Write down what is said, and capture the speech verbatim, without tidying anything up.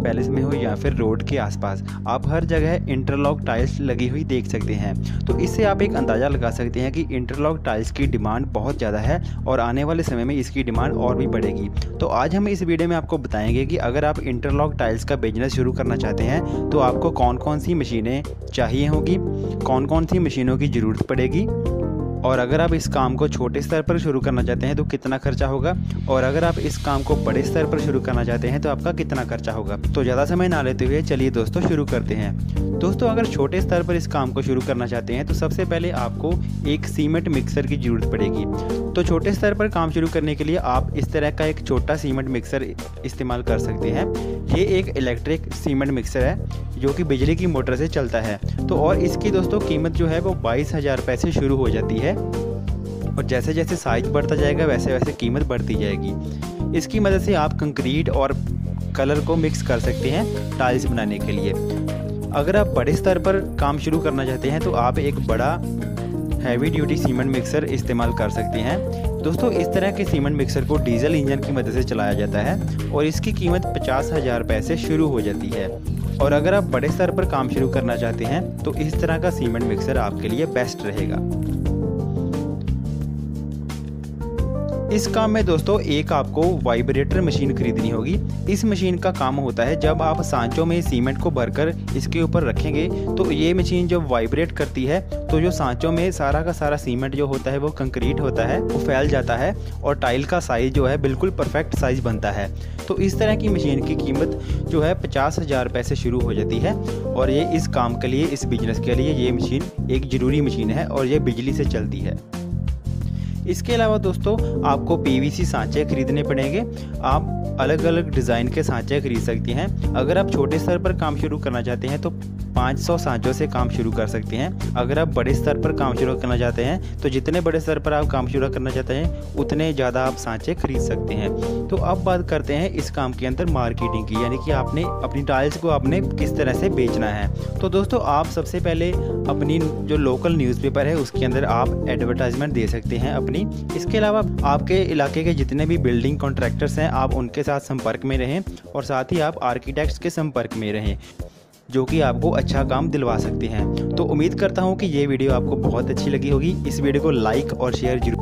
Palace में हो या फिर रोड के आसपास, आप हर जगह इंटरलॉक टाइल्स लगी हुई देख सकते हैं। तो इससे आप एक अंदाज़ा लगा सकते हैं कि इंटरलॉक टाइल्स की डिमांड बहुत ज़्यादा है और आने वाले समय में इसकी डिमांड और भी बढ़ेगी। तो आज हम इस वीडियो में आपको बताएंगे कि अगर आप इंटरलॉक टाइल्स का बिजनेस शुरू करना चाहते हैं तो आपको कौन कौन सी मशीनें चाहिए होगी, कौन कौन सी मशीनों की ज़रूरत पड़ेगी, और अगर आप इस काम को छोटे स्तर पर शुरू करना चाहते हैं तो कितना खर्चा होगा, और अगर आप इस काम को बड़े स्तर पर शुरू करना चाहते हैं तो आपका कितना खर्चा होगा। तो ज़्यादा समय ना लेते हुए चलिए दोस्तों शुरू करते हैं। दोस्तों, अगर छोटे स्तर पर इस काम को शुरू करना चाहते हैं तो सबसे पहले आपको एक सीमेंट मिक्सर की ज़रूरत पड़ेगी। तो छोटे स्तर पर काम शुरू करने के लिए आप इस तरह का एक छोटा सीमेंट मिक्सर इस्तेमाल कर सकते हैं। ये एक इलेक्ट्रिक सीमेंट मिक्सर है जो कि बिजली की मोटर से चलता है। तो और इसकी दोस्तों कीमत जो है वो बाईस हज़ार रुपये से शुरू हो जाती है और जैसे जैसे साइज बढ़ता जाएगा वैसे वैसे कीमत बढ़ती जाएगी। इसकी मदद से आप कंक्रीट और कलर को मिक्स कर सकते हैं टाइल्स बनाने के लिए। अगर आप बड़े स्तर पर काम शुरू करना चाहते हैं तो आप एक बड़ा हैवी ड्यूटी सीमेंट मिक्सर इस्तेमाल कर सकते हैं। दोस्तों, इस तरह के सीमेंट मिक्सर को डीजल इंजन की मदद से चलाया जाता है और इसकी कीमत पचास हज़ार रुपये से शुरू हो जाती है। और अगर आप बड़े स्तर पर काम शुरू करना चाहते हैं तो इस तरह का सीमेंट मिक्सर आपके लिए बेस्ट रहेगा। इस काम में दोस्तों एक आपको वाइब्रेटर मशीन खरीदनी होगी। इस मशीन का काम होता है जब आप सांचों में सीमेंट को भरकर इसके ऊपर रखेंगे तो ये मशीन जब वाइब्रेट करती है तो जो सांचों में सारा का सारा सीमेंट जो होता है वो कंक्रीट होता है, वो फैल जाता है और टाइल का साइज जो है बिल्कुल परफेक्ट साइज बनता है। तो इस तरह की मशीन की कीमत जो है पचास हज़ार रुपये से शुरू हो जाती है और ये इस काम के लिए, इस बिजनेस के लिए ये मशीन एक ज़रूरी मशीन है और ये बिजली से चलती है। इसके अलावा दोस्तों आपको पीवीसी सांचे खरीदने पड़ेंगे। आप अलग अलग डिज़ाइन के सांचे खरीद सकते हैं। अगर आप छोटे स्तर पर काम शुरू करना चाहते हैं तो पाँच सौ सांचों से काम शुरू कर सकते हैं। अगर आप बड़े स्तर पर काम शुरू करना चाहते हैं तो जितने बड़े स्तर पर आप काम शुरू करना चाहते हैं उतने ज़्यादा आप सांचे खरीद सकते हैं। तो अब बात करते हैं इस काम के अंदर मार्केटिंग की, यानी कि आपने अपनी टाइल्स को आपने किस तरह से बेचना है। तो दोस्तों, आप सबसे पहले अपनी जो लोकल न्यूज़पेपर है उसके अंदर आप एडवर्टाइजमेंट दे सकते हैं अपनी। इसके अलावा आपके इलाके के जितने भी बिल्डिंग कॉन्ट्रैक्टर्स हैं आप उनके साथ संपर्क में रहें और साथ ही आप आर्किटेक्ट्स के संपर्क में रहें जो कि आपको अच्छा काम दिलवा सकते हैं। तो उम्मीद करता हूं कि ये वीडियो आपको बहुत अच्छी लगी होगी। इस वीडियो को लाइक और शेयर जरूर